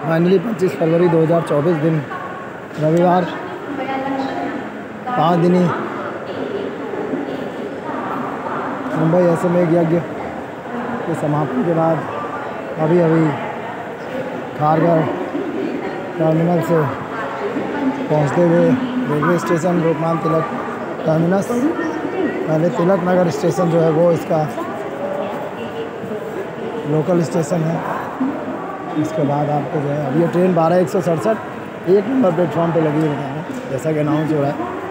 Finally 25 फरवरी 2024 दिन रविवार 5 दिनी मुंबई SMA यज्ञ के समापन के बाद अभी खारघर टर्मिनल से पहुंचते हुए railway station Lokmanya Tilak terminus, पहले तिलक नगर स्टेशन जो है वो इसका लोकल स्टेशन है। इसके बाद आपको जो है अब ये ट्रेन 12 167 1 नंबर प्लेटफॉर्म पे लगी है, बता रहे हैं जैसा कि अनाउंस हो रहा है।